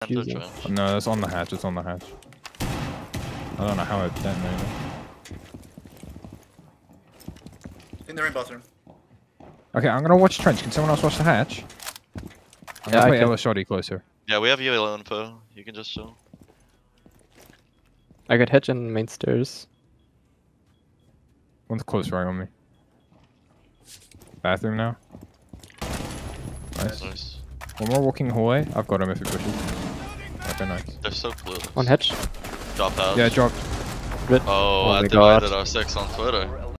Jesus. No, it's on the hatch. It's on the hatch. I don't know how it detonated. In the rain bathroom. Okay, I'm gonna watch trench. Can someone else watch the hatch? I'm gonna play Ella Shoddy closer. Yeah, we have UL info. You can just show. I got hitch in main stairs. One's close right on me. Bathroom now. Nice. Nice. One more walking hallway. I've got him if he pushes. Okay, nice. They're so close. One hitch. Drop out. Yeah, dropped. Oh, Oh I my divided God. our 6 on Twitter.